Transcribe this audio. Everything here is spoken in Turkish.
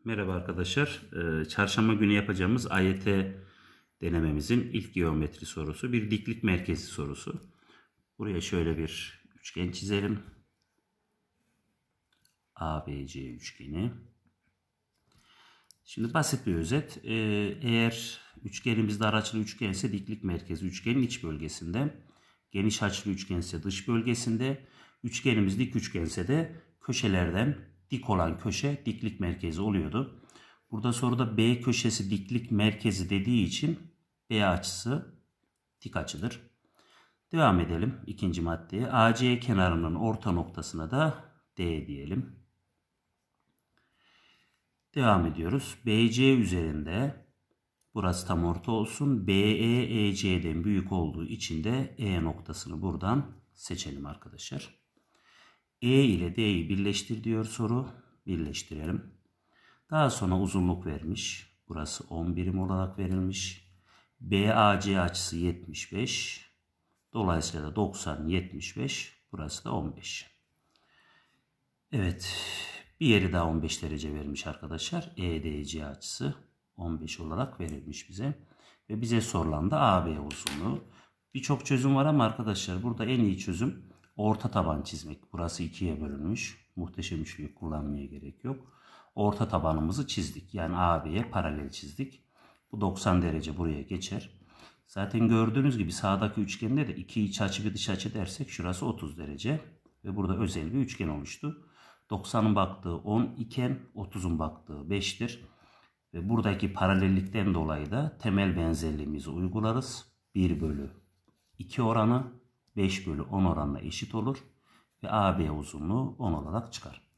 Merhaba arkadaşlar. Çarşamba günü yapacağımız AYT denememizin ilk geometri sorusu. Bir diklik merkezi sorusu. Buraya şöyle bir üçgen çizelim. ABC üçgeni. Şimdi basit bir özet. Eğer üçgenimiz dar açılı üçgense diklik merkezi üçgenin iç bölgesinde. Geniş açılı üçgense dış bölgesinde. Üçgenimiz dik üçgense de köşelerden dik olan köşe diklik merkezi oluyordu. Burada soruda B köşesi diklik merkezi dediği için B açısı dik açıdır. Devam edelim ikinci maddeye. AC kenarının orta noktasına da D diyelim. Devam ediyoruz. BC üzerinde burası tam orta olsun. BE EC'den büyük olduğu için de E noktasını buradan seçelim arkadaşlar. E ile D'yi birleştir diyor soru. Birleştirelim. Daha sonra uzunluk vermiş. Burası 10 birim olarak verilmiş. BAC açısı 75. Dolayısıyla da 90, 75. Burası da 15. Evet. Bir yeri daha 15 derece vermiş arkadaşlar. EDC açısı 15 olarak verilmiş bize. Ve bize sorulan da AB uzunluğu. Birçok çözüm var ama arkadaşlar burada en iyi çözüm orta taban çizmek. Burası ikiye bölünmüş. Muhteşem üçlüyü kullanmaya gerek yok. Orta tabanımızı çizdik. Yani AB'ye paralel çizdik. Bu 90 derece buraya geçer. Zaten gördüğünüz gibi sağdaki üçgende de iki iç açı bir dış açı dersek şurası 30 derece. Ve burada özel bir üçgen oluştu. 90'ın baktığı 10 iken 30'un baktığı 5'tir. Ve buradaki paralellikten dolayı da temel benzerliğimizi uygularız. 1 bölü 2 oranı 5 bölü 10 oranına eşit olur. Ve AB uzunluğu 10 olarak çıkar.